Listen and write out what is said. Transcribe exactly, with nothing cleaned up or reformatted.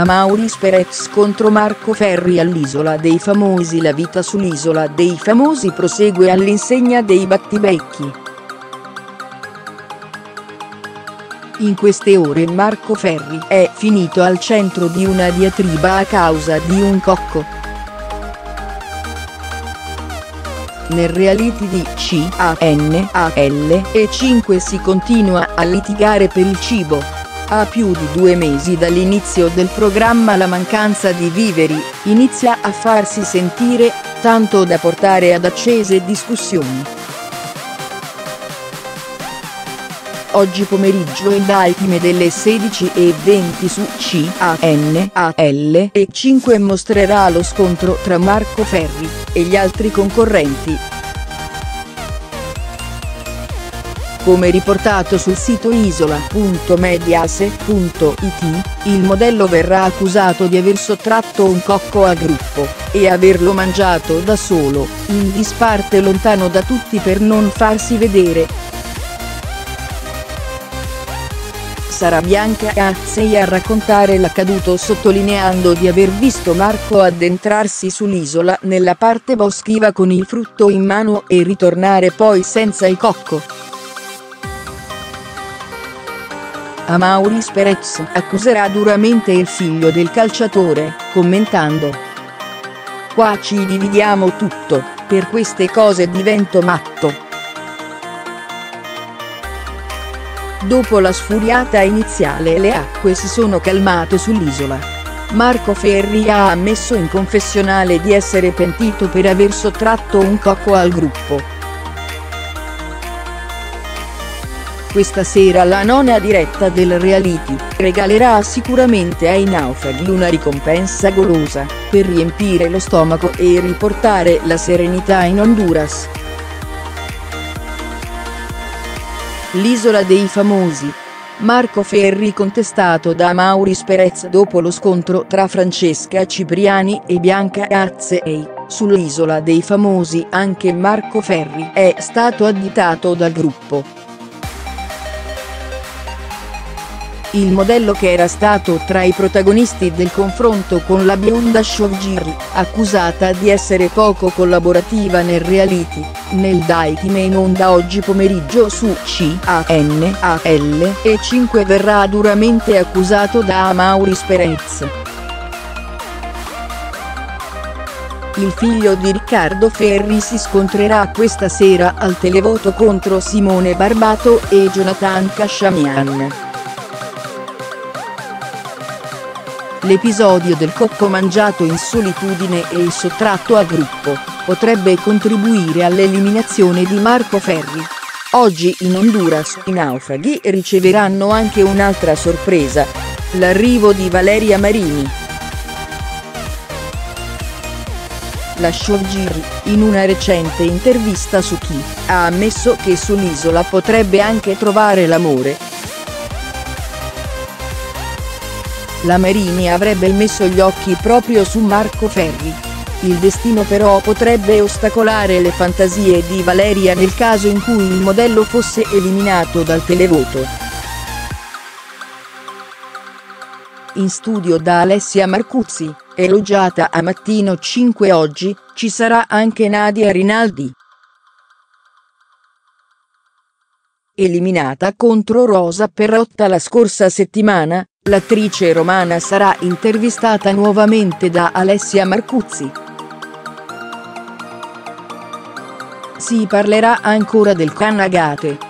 Amaury Perez contro Marco Ferri all'Isola dei Famosi. La vita sull'Isola dei Famosi prosegue all'insegna dei battibecchi. In queste ore Marco Ferri è finito al centro di una diatriba a causa di un cocco. Nel reality di C A N A L E cinque si continua a litigare per il cibo. A più di due mesi dall'inizio del programma la mancanza di viveri inizia a farsi sentire, tanto da portare ad accese discussioni. Oggi pomeriggio il Daytime delle sedici e venti su C A N A L E cinque mostrerà lo scontro tra Marco Ferri e gli altri concorrenti. Come riportato sul sito isola punto mediaset punto it, il modello verrà accusato di aver sottratto un cocco al gruppo, e averlo mangiato da solo, in disparte lontano da tutti per non farsi vedere. Sarà Bianca Azzei a raccontare l'accaduto, sottolineando di aver visto Marco addentrarsi sull'isola nella parte boschiva con il frutto in mano e ritornare poi senza il cocco. Amaury Perez accuserà duramente il figlio del calciatore, commentando: "Qua ci dividiamo tutto, per queste cose divento matto". Dopo la sfuriata iniziale le acque si sono calmate sull'isola. Marco Ferri ha ammesso in confessionale di essere pentito per aver sottratto un cocco al gruppo. Questa sera la nona diretta del reality regalerà sicuramente ai naufraghi una ricompensa golosa, per riempire lo stomaco e riportare la serenità in Honduras. L'Isola dei Famosi. Marco Ferri contestato da Amaury Perez dopo lo scontro tra Francesca Cipriani e Bianca Azzei. Sull'Isola dei Famosi anche Marco Ferri è stato additato dal gruppo. Il modello, che era stato tra i protagonisti del confronto con la bionda Sciovgiri, accusata di essere poco collaborativa nel reality, nel Daytime in onda oggi pomeriggio su C A N A L E cinque verrà duramente accusato da Amaury Perez. Il figlio di Riccardo Ferri si scontrerà questa sera al televoto contro Simone Barbato e Jonathan Kashamian. L'episodio del cocco mangiato in solitudine e il sottratto al gruppo potrebbe contribuire all'eliminazione di Marco Ferri. Oggi in Honduras i naufraghi riceveranno anche un'altra sorpresa: l'arrivo di Valeria Marini. La Sciovgiri, in una recente intervista su Chi, ha ammesso che sull'isola potrebbe anche trovare l'amore. La Marini avrebbe messo gli occhi proprio su Marco Ferri. Il destino però potrebbe ostacolare le fantasie di Valeria nel caso in cui il modello fosse eliminato dal televoto. In studio da Alessia Marcuzzi, elogiata a Mattino cinque oggi, ci sarà anche Nadia Rinaldi. Eliminata contro Rosa Perrotta la scorsa settimana, l'attrice romana sarà intervistata nuovamente da Alessia Marcuzzi. Si parlerà ancora del Can Agate,